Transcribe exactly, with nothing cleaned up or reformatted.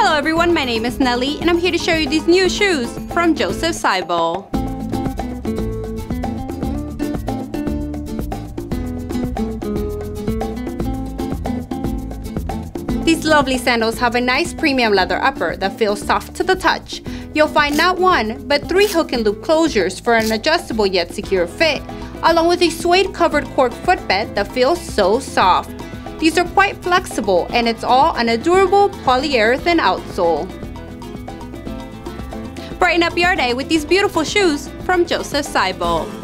Hello everyone, my name is Nelly and I'm here to show you these new shoes from Josef Seibel. These lovely sandals have a nice premium leather upper that feels soft to the touch. You'll find not one, but three hook and loop closures for an adjustable yet secure fit, along with a suede covered cork footbed that feels so soft. These are quite flexible and it's all on a durable polyurethane outsole. Brighten up your day with these beautiful shoes from Josef Seibel.